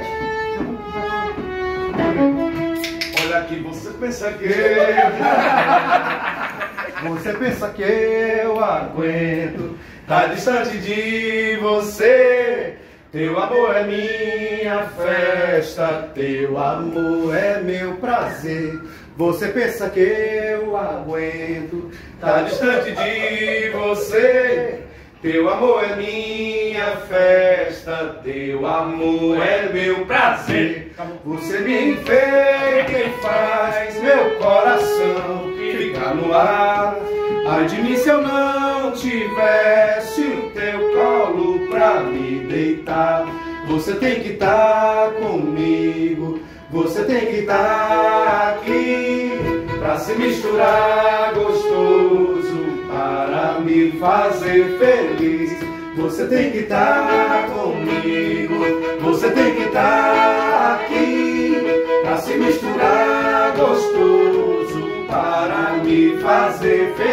repete. Olha que você pensa que Você pensa que eu aguento tá distante de você. Teu amor é minha festa, Teu amor é meu prazer. Você pensa que eu aguento tá distante de você. Teu amor é minha festa, teu amor é meu prazer. Você me enfeita e faz meu coração ficar no ar. Ai de mim se eu não tivesse o teu colo pra me deitar. Você tem que estar comigo, você tem que estar aqui pra se misturar gostoso, para me fazer feliz. Você tem que estar comigo, você tem que estar aqui pra se misturar gostoso, para me fazer feliz.